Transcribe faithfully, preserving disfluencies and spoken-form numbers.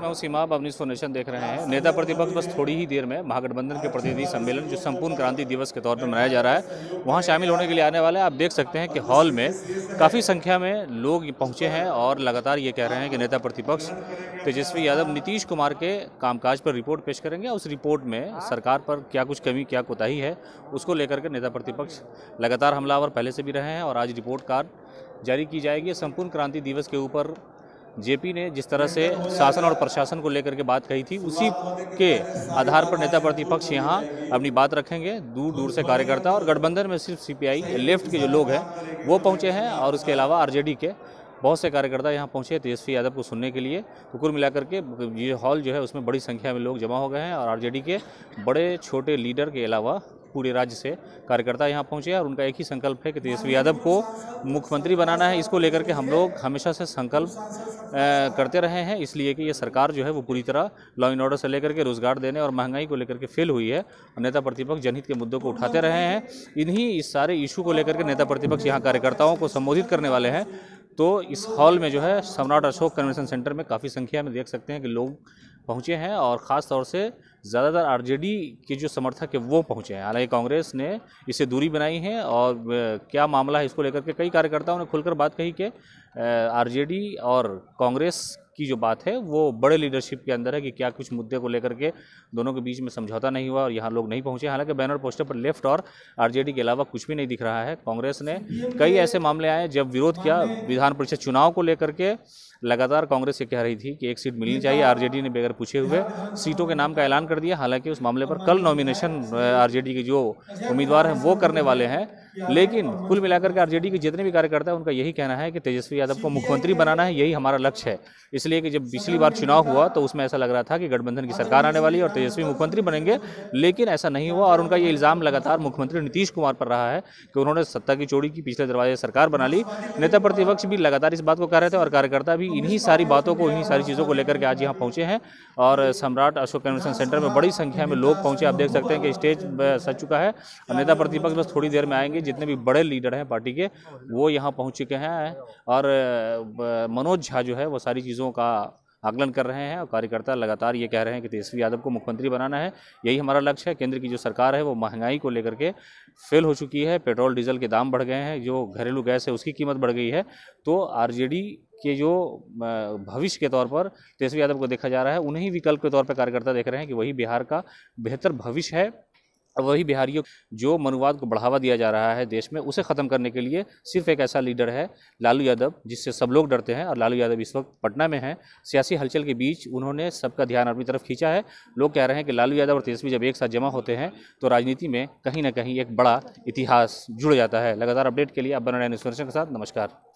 मैं सीमा आप अपनी नेशन देख रहे हैं। नेता प्रतिपक्ष बस थोड़ी ही देर में महागठबंधन के प्रतिनिधि सम्मेलन जो संपूर्ण क्रांति दिवस के तौर पर मनाया जा रहा है वहां शामिल होने के लिए आने वाले हैं। आप देख सकते हैं कि हॉल में काफ़ी संख्या में लोग पहुंचे हैं और लगातार ये कह रहे हैं कि नेता प्रतिपक्ष तेजस्वी यादव नीतीश कुमार के कामकाज पर रिपोर्ट पेश करेंगे। उस रिपोर्ट में सरकार पर क्या कुछ कमी क्या कोताही है उसको लेकर के नेता प्रतिपक्ष लगातार हमलावर पहले से भी रहे हैं और आज रिपोर्ट कार्ड जारी की जाएगी। संपूर्ण क्रांति दिवस के ऊपर जेपी ने जिस तरह से शासन और प्रशासन को लेकर के बात कही थी उसी के आधार पर नेता प्रतिपक्ष यहां अपनी बात रखेंगे। दूर दूर से कार्यकर्ता और गठबंधन में सिर्फ सीपीआई लेफ्ट के जो लोग हैं वो पहुंचे हैं और उसके अलावा आरजेडी के बहुत से कार्यकर्ता यहां पहुंचे तेजस्वी यादव को सुनने के लिए। तो कुल मिलाकर के ये हॉल जो है उसमें बड़ी संख्या में लोग जमा हो गए हैं और आरजेडी के बड़े छोटे लीडर के अलावा पूरे राज्य से कार्यकर्ता यहां पहुंचे और उनका एक ही संकल्प है कि तेजस्वी यादव को मुख्यमंत्री बनाना है। इसको लेकर के हम लोग हमेशा से संकल्प करते रहे हैं, इसलिए कि ये सरकार जो है वो पूरी तरह लॉ एंड ऑर्डर से लेकर के रोजगार देने और महंगाई को लेकर के फेल हुई है और नेता प्रतिपक्ष जनहित के मुद्दों को उठाते रहे हैं। इन्हीं इस सारे इशू को लेकर के नेता प्रतिपक्ष यहाँ कार्यकर्ताओं को संबोधित करने वाले हैं। तो इस हॉल में जो है सम्राट अशोक कन्वेंशन सेंटर में काफ़ी संख्या में देख सकते हैं कि लोग पहुंचे हैं और ख़ास तौर से ज़्यादातर आरजेडी के जो समर्थक है वो पहुंचे हैं। हालांकि कांग्रेस ने इससे दूरी बनाई है और क्या मामला है इसको लेकर के कई कार्यकर्ताओं ने खुलकर बात कही कि आरजेडी और कांग्रेस की जो बात है वो बड़े लीडरशिप के अंदर है कि क्या कुछ मुद्दे को लेकर के दोनों के बीच में समझौता नहीं हुआ और यहाँ लोग नहीं पहुंचे। हालांकि बैनर पोस्टर पर लेफ्ट और आरजेडी के अलावा कुछ भी नहीं दिख रहा है। कांग्रेस ने कई ऐसे मामले आए जब विरोध किया विधान परिषद चुनाव को लेकर के लगातार कांग्रेस ये कह रही थी कि एक सीट मिलनी चाहिए। आरजेडी ने बगैर पूछे हुए सीटों के नाम का ऐलान कर दिया। हालांकि उस मामले पर कल नॉमिनेशन आरजेडी के जो उम्मीदवार हैं वो करने वाले हैं, लेकिन कुल मिलाकर के आरजेडी के जितने भी कार्यकर्ता हैं उनका यही कहना है कि तेजस्वी यादव को मुख्यमंत्री बनाना है, यही हमारा लक्ष्य है। इसलिए कि जब पिछली बार चुनाव हुआ तो उसमें ऐसा लग रहा था कि गठबंधन की सरकार आने वाली है और तेजस्वी मुख्यमंत्री बनेंगे, लेकिन ऐसा नहीं हुआ। और उनका ये इल्ज़ाम लगातार मुख्यमंत्री नीतीश कुमार पर रहा है कि उन्होंने सत्ता की चोरी की, पिछले दरवाजे सरकार बना ली। नेता प्रतिपक्ष भी लगातार इस बात को कह रहे थे और कार्यकर्ता भी इन्हीं सारी बातों को इन्हीं सारी चीज़ों को लेकर के आज यहाँ पहुँचे हैं और सम्राट अशोक कन्वेंशन सेंटर में बड़ी संख्या में लोग पहुँचे। आप देख सकते हैं कि स्टेज सज चुका है और नेता प्रतिपक्ष बस थोड़ी देर में आएंगे। जितने भी बड़े लीडर हैं पार्टी के वो यहाँ पहुँच चुके हैं और मनोज झा जो है वो सारी चीज़ों का आकलन कर रहे हैं और कार्यकर्ता लगातार ये कह रहे हैं कि तेजस्वी यादव को मुख्यमंत्री बनाना है, यही हमारा लक्ष्य है। केंद्र की जो सरकार है वो महंगाई को लेकर के फेल हो चुकी है। पेट्रोल डीजल के दाम बढ़ गए हैं, जो घरेलू गैस है उसकी कीमत बढ़ गई है। तो आरजेडी के जो भविष्य के तौर पर तेजस्वी यादव को देखा जा रहा है, उन्हीं विकल्प के तौर पर कार्यकर्ता देख रहे हैं कि वही बिहार का बेहतर भविष्य है। वही बिहारियों जो मनुवाद को बढ़ावा दिया जा रहा है देश में, उसे ख़त्म करने के लिए सिर्फ एक ऐसा लीडर है लालू यादव, जिससे सब लोग डरते हैं। और लालू यादव इस वक्त पटना में हैं। सियासी हलचल के बीच उन्होंने सबका ध्यान अपनी तरफ खींचा है। लोग कह रहे हैं कि लालू यादव और तेजस्वी जब एक साथ जमा होते हैं तो राजनीति में कहीं ना कहीं एक बड़ा इतिहास जुड़ जाता है। लगातार अपडेट के लिए आप बने रहें न्यूज़ के साथ। नमस्कार।